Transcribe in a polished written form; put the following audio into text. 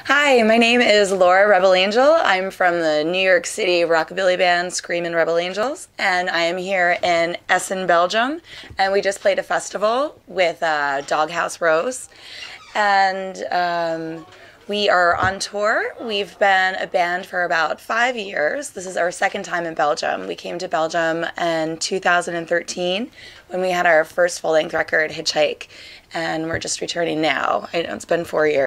Hi, my name is Laura Rebel Angel. I'm from the New York City rockabilly band Screamin Rebel Angels, and I am here in Essen, Belgium, and we just played a festival with Doghouse Rose, and we are on tour. We've been a band for about 5 years. This is our second time in Belgium. We came to Belgium in 2013 when we had our first full-length record, Hitchhike, and we're just returning now. I know it's been 4 years.